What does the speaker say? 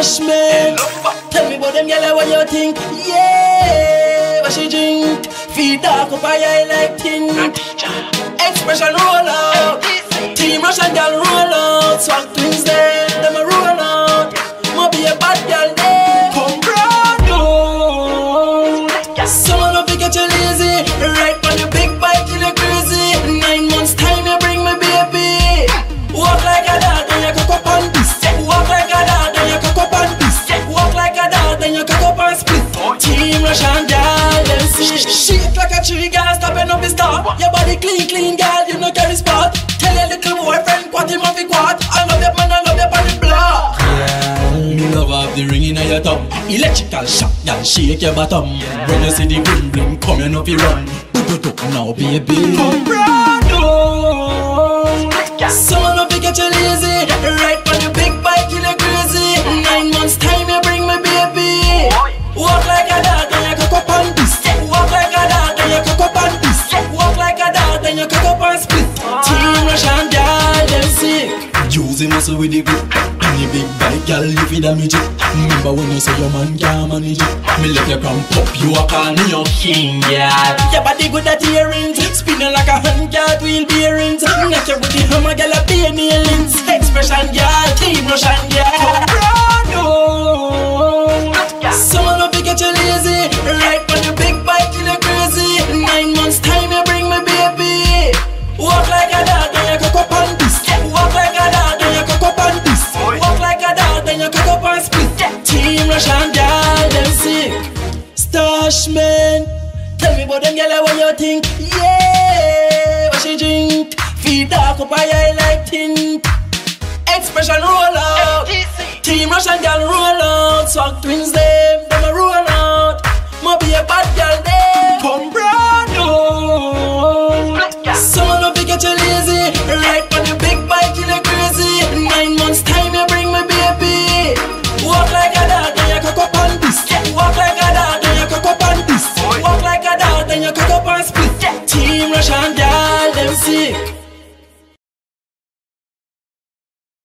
Stash man, tell me about them gyal what you think. Yeah, what she drink? Feed dark up her eye like tin. Expression roll out. Team Russian gyal roll out. Swag twins them a roll out. Mo be a bad gyal there. Come brado. Someone don't forget you lazy. Right on your big bike till you crazy. 9 months time you bring me baby. Walk like a dog then you cock up on this. Walk like a dog then you cock up on this. Walk like a dog then you cock up and split. Team Russian girl, them see. Shake like a tree girl, stopping up his star. Your body clean, clean girl, you no carry spot. Tell your little boyfriend what him have quad. I love your man, I love your body block. Yeah, me love have the ring in your thumb. Electrical shock, girl, shake your bottom. When you see the bling bling come, you know fi run. Now baby, come brado. Someone don't forget you lazy. Right on your big bike till you crazy. 9 months time you bring me baby. Walk like a dog then you cock up on this. Walk like a dog then you cock up on this. Walk like a dog then you cock up and split. Team Russian girl them sick. Using muscle with the grip. Any big bike girl you fi damage it. Remember when you say your man can't manage it. Me let you come pop you a call me your king girl. Your body good at earrings. Spinning like a hand wheel bearings. Knock you with the hammer girl a pay nailings. Expression girl, Team Russian girl. Someone don't forget you lazy. Right on your big bike till you crazy. 9 months time you bring me baby. Walk like a dog then you cock up on this. Walk like a dog then you cock up on this. Walk like a dog then you cock up and split. Team Russian girl them sick. Stash man, tell me about them gyal what you think. Yeah, what she drink? Feed dark up her eye like tin. Expression roll out. Team Russian girl roll out. Swag twins them a roll out. Mo be a bad